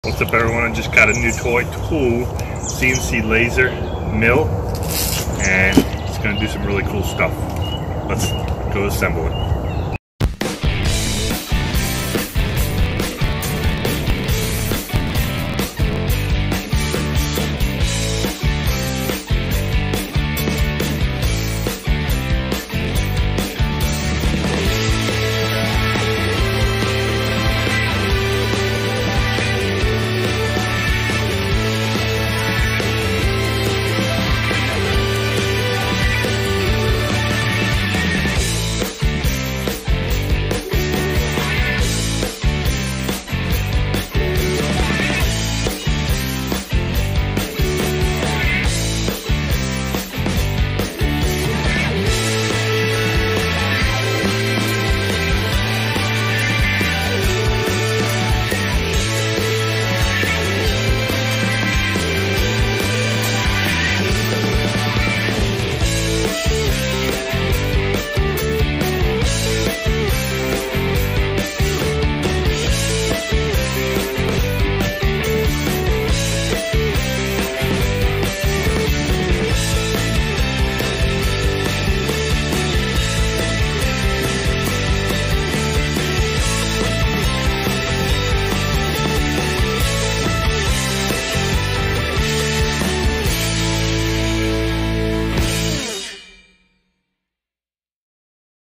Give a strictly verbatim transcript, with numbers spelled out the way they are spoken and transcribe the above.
What's up everyone, I just got a new toy tool, C N C laser mill, and it's going to do some really cool stuff. Let's go assemble it.